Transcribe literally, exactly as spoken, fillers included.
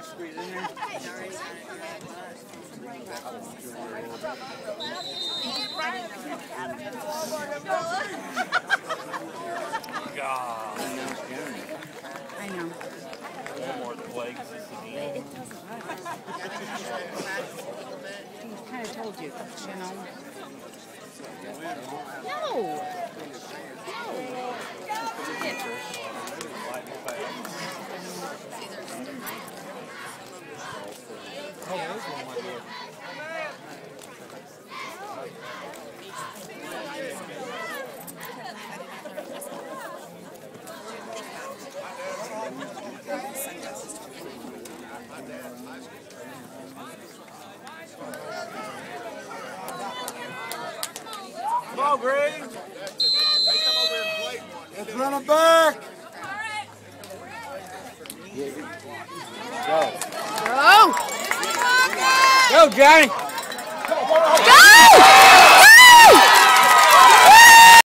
squeeze in there. God. I know. One more plagues is the It doesn't matter. He kind of told you, you know. No. Oh, there's one like that. Come on, Green. Let's run it back. Go. Go, Johnny! Go!